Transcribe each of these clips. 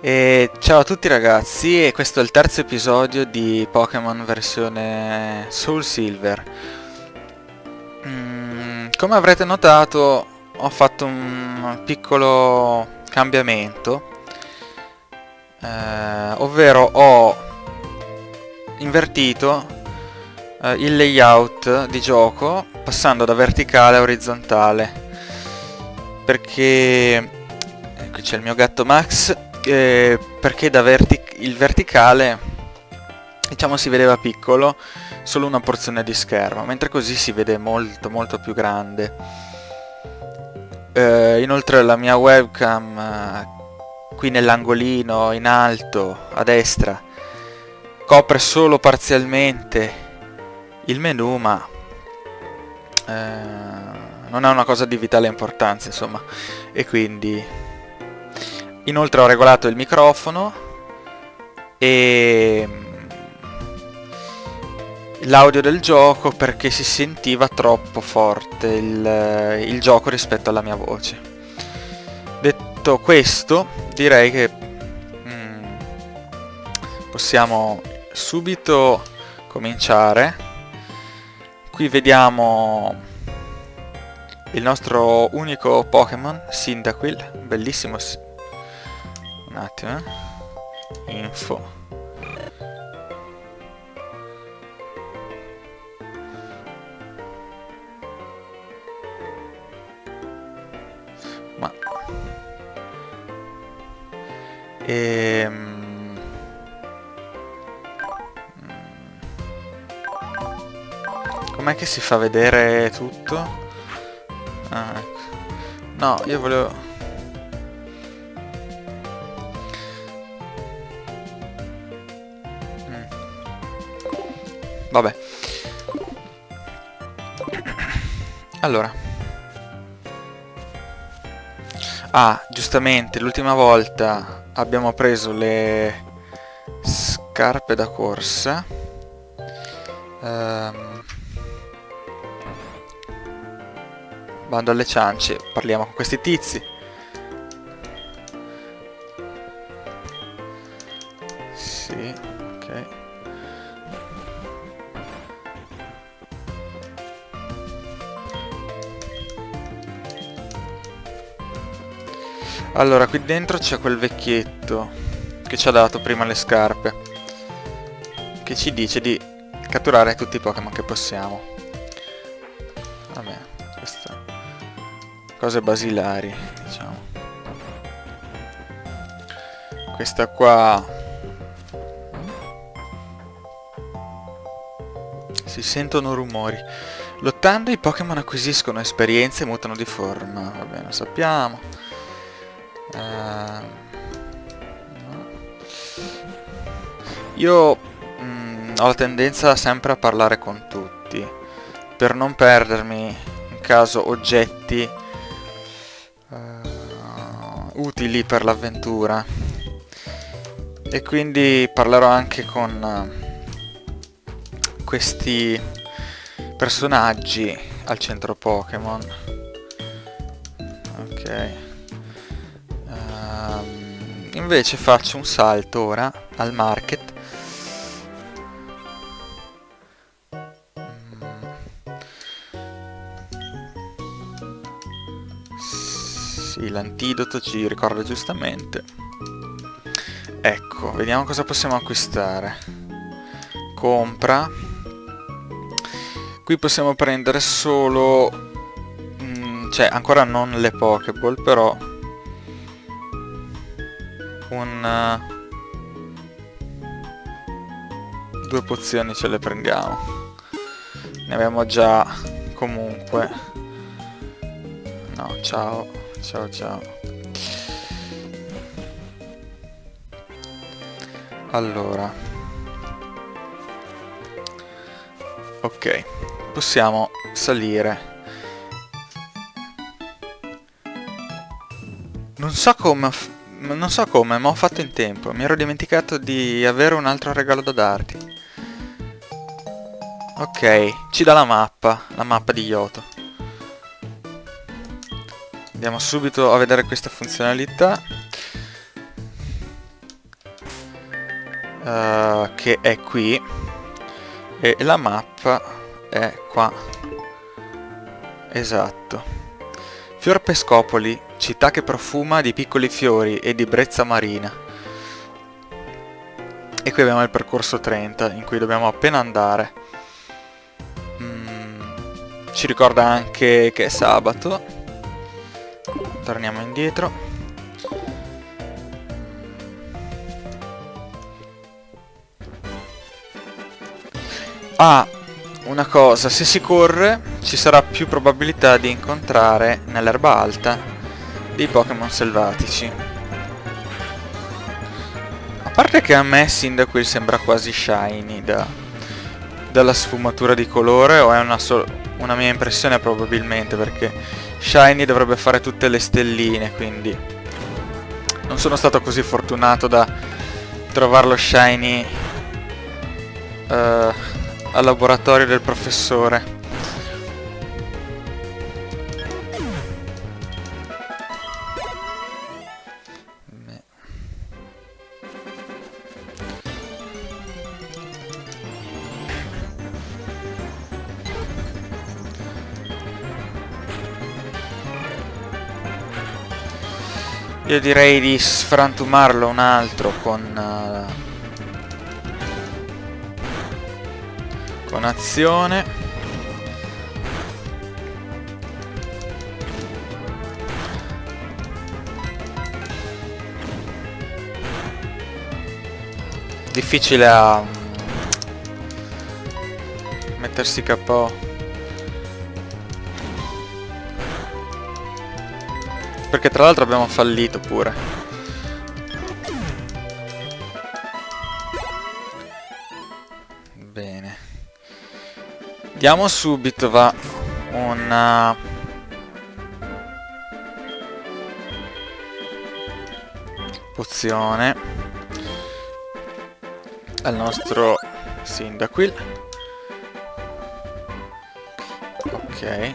E ciao a tutti ragazzi, e questo è il terzo episodio di Pokémon versione Soul Silver. Come avrete notato, ho fatto un piccolo cambiamento, ovvero ho invertito il layout di gioco passando da verticale a orizzontale, perché qui c'è il mio gatto Max. Perché il verticale, diciamo, si vedeva piccolo, solo una porzione di schermo, mentre così si vede molto molto più grande. Inoltre la mia webcam qui nell'angolino in alto a destra copre solo parzialmente il menu, ma non è una cosa di vitale importanza, insomma, e quindi inoltre ho regolato il microfono e l'audio del gioco perché si sentiva troppo forte il gioco rispetto alla mia voce. Detto questo, direi che possiamo subito cominciare. Qui vediamo il nostro unico Pokémon, Cyndaquil, bellissimo. Un attimo, info. Ma com'è che si fa vedere tutto? Ah, ecco. No, io volevo... Vabbè. Allora. Giustamente, l'ultima volta abbiamo preso le scarpe da corsa. Bando alle ciance, parliamo con questi tizi. Sì, ok. Allora, qui dentro c'è quel vecchietto che ci ha dato prima le scarpe, che ci dice di catturare tutti i Pokémon che possiamo. Vabbè, queste cose basilari, diciamo. Questa qua... Si sentono rumori. Lottando i Pokémon acquisiscono esperienze e mutano di forma. Vabbè, lo sappiamo. Io ho la tendenza sempre a parlare con tutti per non perdermi in caso oggetti utili per l'avventura, e quindi parlerò anche con questi personaggi al centro Pokémon. Ok. Invece faccio un salto ora al market. Sì, l'antidoto ci ricorda giustamente. Ecco, vediamo cosa possiamo acquistare. Compra. Qui possiamo prendere solo... cioè, ancora non le Pokéball, però... due pozioni ce le prendiamo. Ne abbiamo già comunque. No, ciao, ciao, ciao. Allora, ok, possiamo salire. Non so come, ma ho fatto in tempo. Mi ero dimenticato di avere un altro regalo da darti. Ok, ci dà la mappa di Yoto. Andiamo subito a vedere questa funzionalità. che è qui, e la mappa è qua. Esatto. Fior Pescopoli, città che profuma di piccoli fiori e di brezza marina. E qui abbiamo il percorso 30 in cui dobbiamo appena andare. Ci ricorda anche che è sabato. Torniamo indietro. Ah, una cosa, se si corre ci sarà più probabilità di incontrare nell'erba alta dei Pokémon selvatici. A parte che a me Cyndaquil sembra quasi shiny dalla sfumatura di colore, o è una mia impressione probabilmente, perché shiny dovrebbe fare tutte le stelline, quindi non sono stato così fortunato da trovarlo shiny al laboratorio del professore. Io direi di sfrantumarlo un altro con azione. Difficile a mettersi KO. Perché tra l'altro abbiamo fallito pure. Bene. Diamo subito una pozione al nostro Cyndaquil. Ok.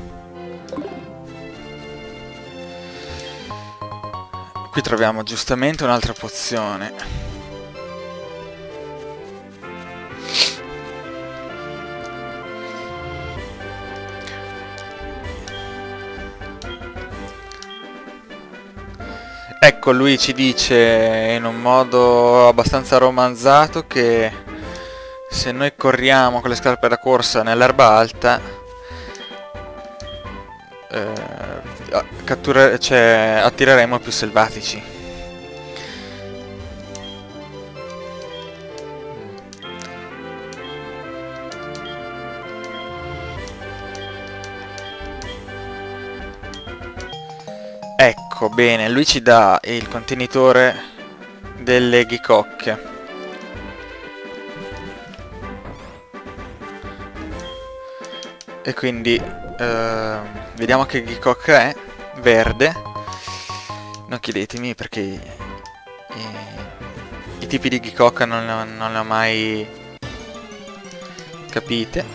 Qui troviamo giustamente un'altra pozione. Ecco, lui ci dice in un modo abbastanza romanzato che se noi corriamo con le scarpe da corsa nell'erba alta, attireremo più selvatici. Ecco, bene, lui ci dà il contenitore delle ghicocche. E quindi vediamo che ghicocca è. Verde. Non chiedetemi perché i tipi di ghicocca non le ho mai capite.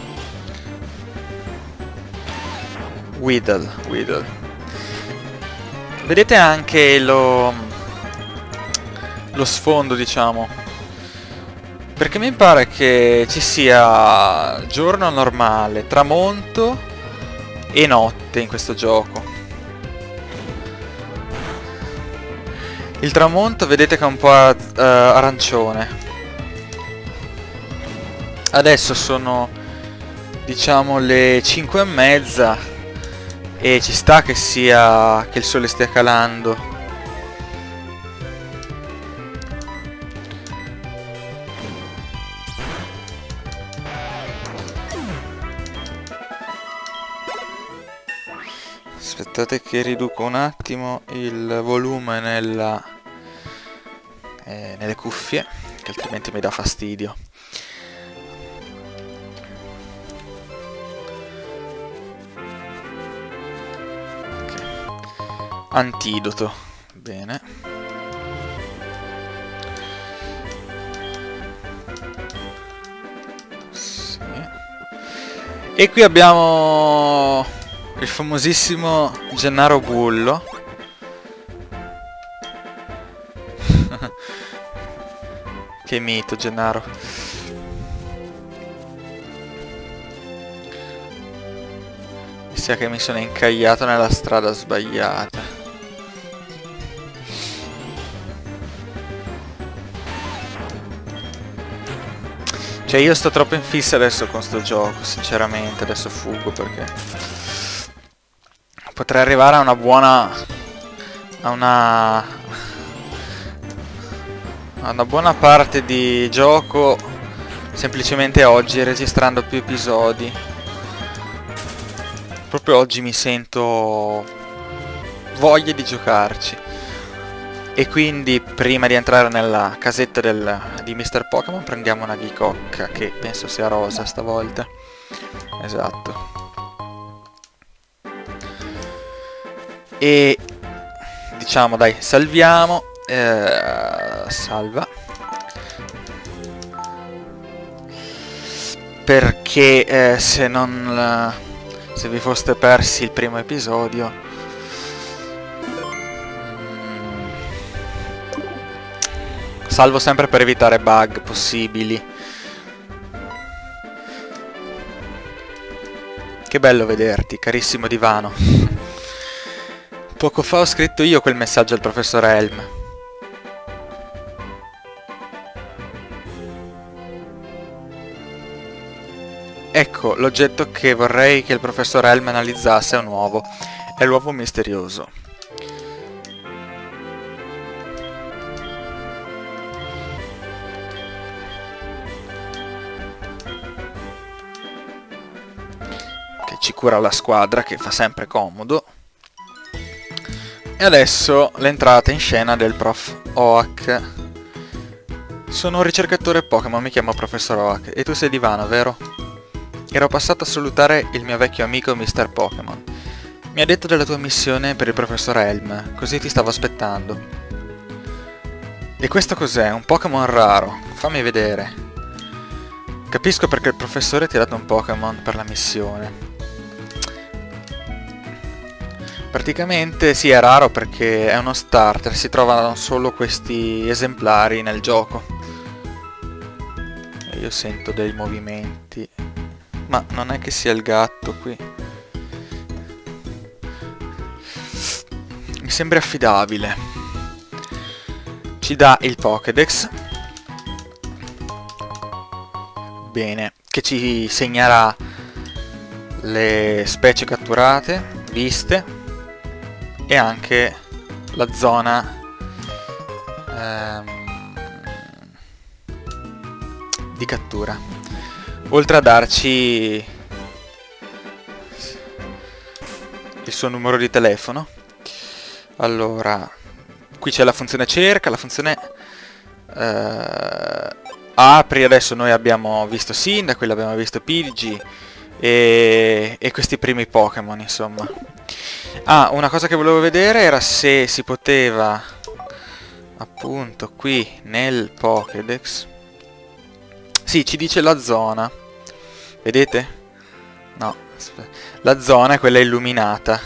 Weedle. Vedete anche lo sfondo, diciamo, perché mi pare che ci sia giorno normale, tramonto e notte in questo gioco. Il tramonto vedete che è un po' arancione. Adesso sono, diciamo, le 5:30 e ci sta che il sole stia calando. Aspettate che riduco un attimo il volume nelle cuffie, che altrimenti mi dà fastidio. Antidoto, bene. Sì. E qui abbiamo il famosissimo Gennaro Bullo. Che mito, Gennaro. Mi sa che mi sono incagliato nella strada sbagliata. Cioè io sto troppo in fissa adesso con sto gioco, sinceramente. Adesso fuggo perché potrei arrivare a una buona... a una buona parte di gioco semplicemente oggi, registrando più episodi. Proprio oggi mi sento voglia di giocarci. E quindi prima di entrare nella casetta di Mr. Pokémon prendiamo una Ghicocca, che penso sia rosa stavolta. Esatto. E diciamo dai, salviamo. Salva. Perché se vi foste persi il primo episodio, salvo sempre per evitare bug possibili. Che bello vederti, carissimo divano. Poco fa ho scritto io quel messaggio al professor Elm. Ecco, l'oggetto che vorrei che il professor Elm analizzasse è un uovo. È l'uovo misterioso. Che ci cura la squadra, che fa sempre comodo. E adesso l'entrata in scena del prof Oak. Sono un ricercatore Pokémon, mi chiamo professor Oak. E tu sei divano, vero? Ero passato a salutare il mio vecchio amico Mr. Pokémon. Mi ha detto della tua missione per il professor Elm, così ti stavo aspettando. E questo cos'è? Un Pokémon raro. Fammi vedere. Capisco perché il professore ti ha dato un Pokémon per la missione. Praticamente sì, è raro perché è uno starter, si trovano solo questi esemplari nel gioco. E io sento dei movimenti. Ma non è che sia il gatto qui. Mi sembra affidabile. Ci dà il Pokédex. Bene, che ci segnerà le specie catturate, viste, e anche la zona di cattura. Oltre a darci il suo numero di telefono. Allora, qui c'è la funzione cerca, la funzione apri. Adesso noi abbiamo visto Cyndaquil, abbiamo visto Pidgey e questi primi Pokémon, insomma. Ah, una cosa che volevo vedere era se si poteva, appunto, qui nel Pokédex. Sì, ci dice la zona. Vedete? No, aspetta. La zona è quella illuminata.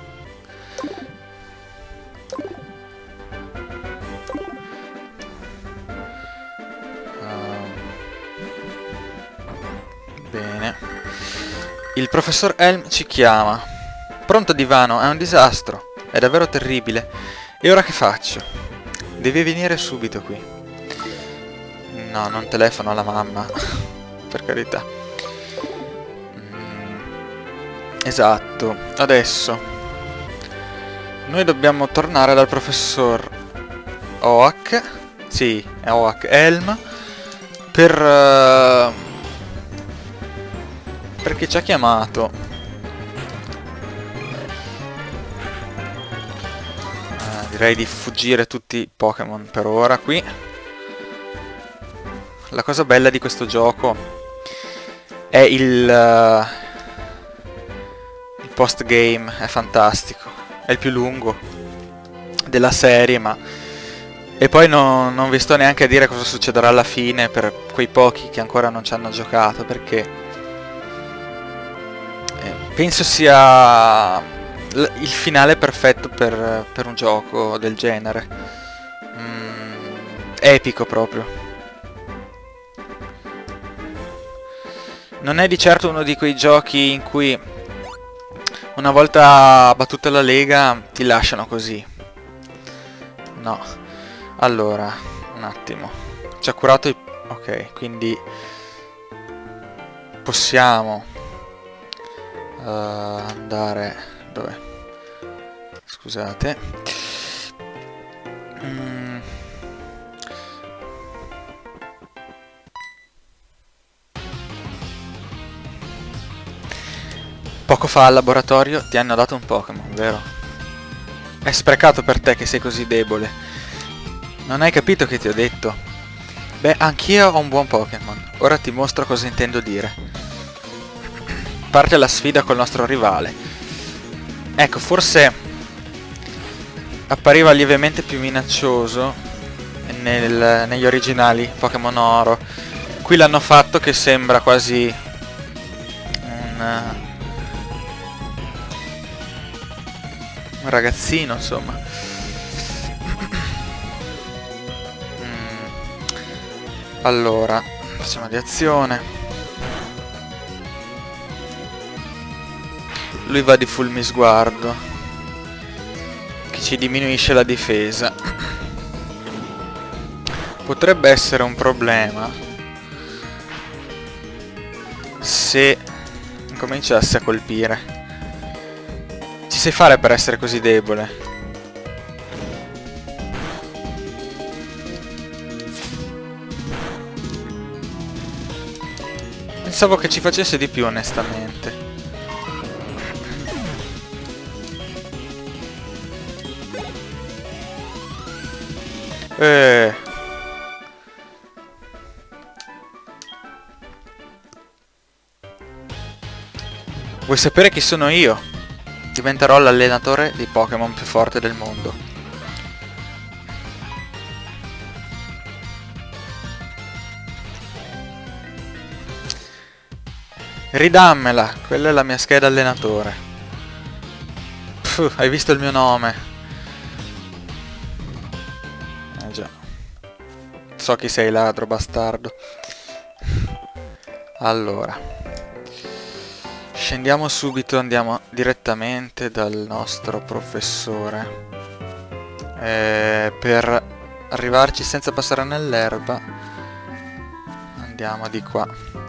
Bene. Il professor Elm ci chiama. Pronto divano, è un disastro. È davvero terribile. E ora che faccio? Devi venire subito qui. No, non telefono alla mamma. Per carità. Esatto. Adesso noi dobbiamo tornare dal professor Oak. Sì, è Oak Elm. Perché ci ha chiamato. Direi di fuggire tutti i Pokémon per ora qui. La cosa bella di questo gioco è il post-game, è fantastico. È il più lungo della serie, ma... E poi non vi sto neanche a dire cosa succederà alla fine per quei pochi che ancora non ci hanno giocato, perché penso sia il finale perfetto per un gioco del genere. Epico proprio. Non è di certo uno di quei giochi in cui una volta battuta la lega ti lasciano così. No. Allora, un attimo. Ci ha curato i... Ok, quindi possiamo andare... Dove? Scusate. Poco fa al laboratorio ti hanno dato un Pokémon, vero? È sprecato per te che sei così debole. Non hai capito che ti ho detto? Beh, anch'io ho un buon Pokémon. Ora ti mostro cosa intendo dire. Parte la sfida col nostro rivale. Ecco, forse appariva lievemente più minaccioso negli originali Pokémon Oro. Qui l'hanno fatto che sembra quasi un ragazzino, insomma. Allora, facciamo di azione. Lui va di fulmisguardo, che ci diminuisce la difesa. Potrebbe essere un problema se cominciasse a colpire. Ci sai fare per essere così debole? Pensavo che ci facesse di più, onestamente. Vuoi sapere chi sono io? Diventerò l'allenatore di Pokémon più forte del mondo. Ridammela, quella è la mia scheda allenatore. Hai visto il mio nome? Già. So chi sei, ladro bastardo. Allora. Scendiamo subito, andiamo direttamente dal nostro professore. Per arrivarci senza passare nell'erba, andiamo di qua.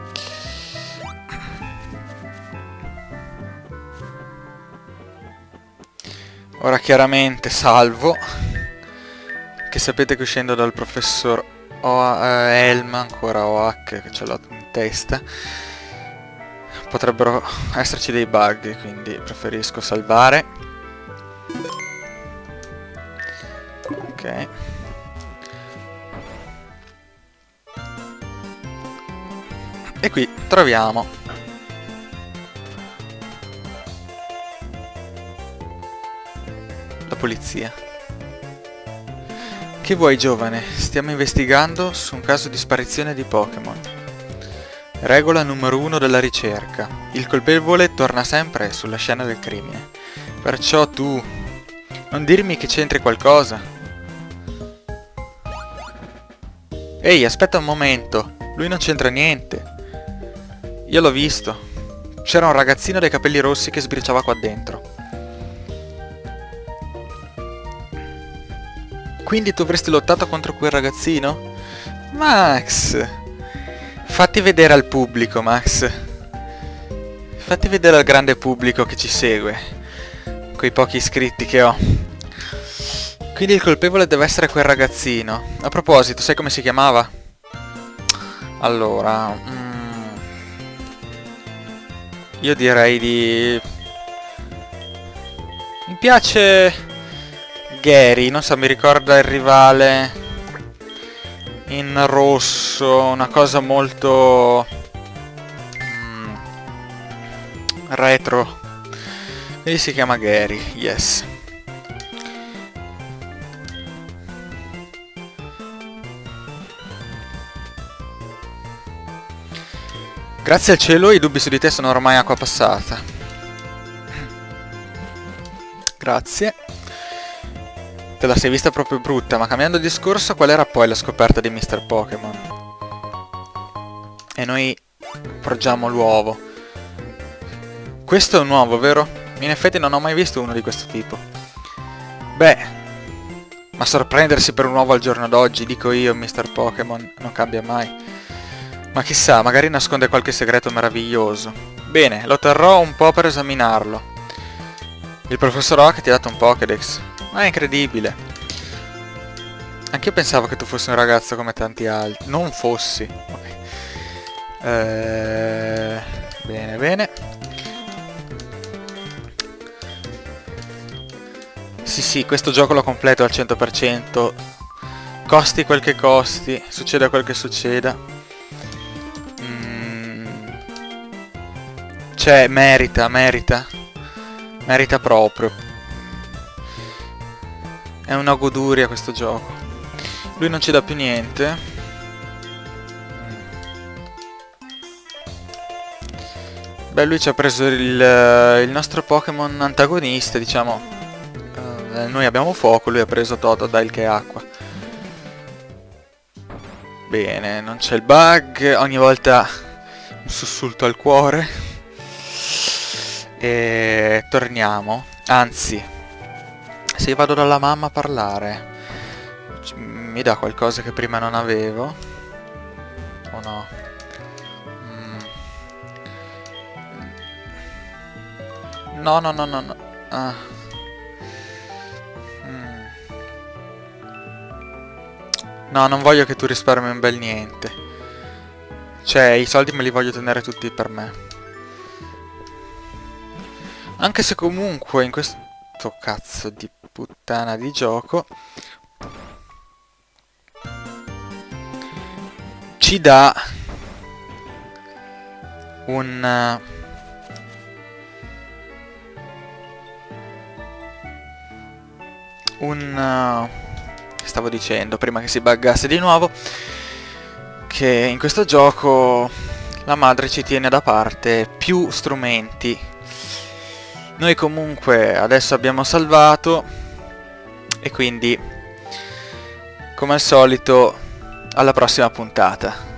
Ora chiaramente salvo, che sapete che uscendo dal professor Elm, ancora Oak, che ce l'ho in testa, potrebbero esserci dei bug, quindi preferisco salvare. Ok. E qui troviamo la polizia. Che vuoi, giovane? Stiamo investigando su un caso di sparizione di Pokémon. Regola numero 1 della ricerca. Il colpevole torna sempre sulla scena del crimine. Perciò tu... non dirmi che c'entri qualcosa. Ehi, aspetta un momento. Lui non c'entra niente. Io l'ho visto. C'era un ragazzino dai capelli rossi che sbirciava qua dentro. Quindi tu avresti lottato contro quel ragazzino? Max! Fatti vedere al pubblico, Max. Fatti vedere al grande pubblico che ci segue. Quei pochi iscritti che ho. Quindi il colpevole deve essere quel ragazzino. A proposito, sai come si chiamava? Allora... io direi di... mi piace... Gary, non so, mi ricorda il rivale in rosso, una cosa molto retro. Quindi si chiama Gary, yes. Grazie al cielo i dubbi su di te sono ormai acqua passata. Grazie. Te la sei vista proprio brutta, ma cambiando discorso, qual era poi la scoperta di Mr. Pokémon? E noi porgiamo l'uovo. Questo è un uovo, vero? In effetti non ho mai visto uno di questo tipo. Beh, ma sorprendersi per un uovo al giorno d'oggi, dico io, Mr. Pokémon, non cambia mai. Ma chissà, magari nasconde qualche segreto meraviglioso. Bene, lo terrò un po' per esaminarlo. Il professor Oak ti ha dato un Pokédex. Ma è incredibile. Anch'io pensavo che tu fossi un ragazzo come tanti altri. Non fossi. Okay. Bene, bene. Sì, questo gioco lo completo al 100%. Costi quel che costi. Succeda quel che succeda. Cioè, merita proprio. È una goduria questo gioco. Lui non ci dà più niente. Beh, lui ci ha preso il nostro Pokémon antagonista, diciamo. Noi abbiamo fuoco, lui ha preso Totodile che è acqua. Bene, non c'è il bug. Ogni volta un sussulto al cuore. E torniamo. Anzi, se io vado dalla mamma a parlare, mi dà qualcosa che prima non avevo? O no? No. Ah. No, non voglio che tu risparmi un bel niente. Cioè, i soldi me li voglio tenere tutti per me. Anche se comunque in questo cazzo di puttana di gioco ci dà un... stavo dicendo prima che si buggasse di nuovo, che in questo gioco la madre ci tiene da parte più strumenti. Noi comunque adesso abbiamo salvato e quindi, come al solito, alla prossima puntata.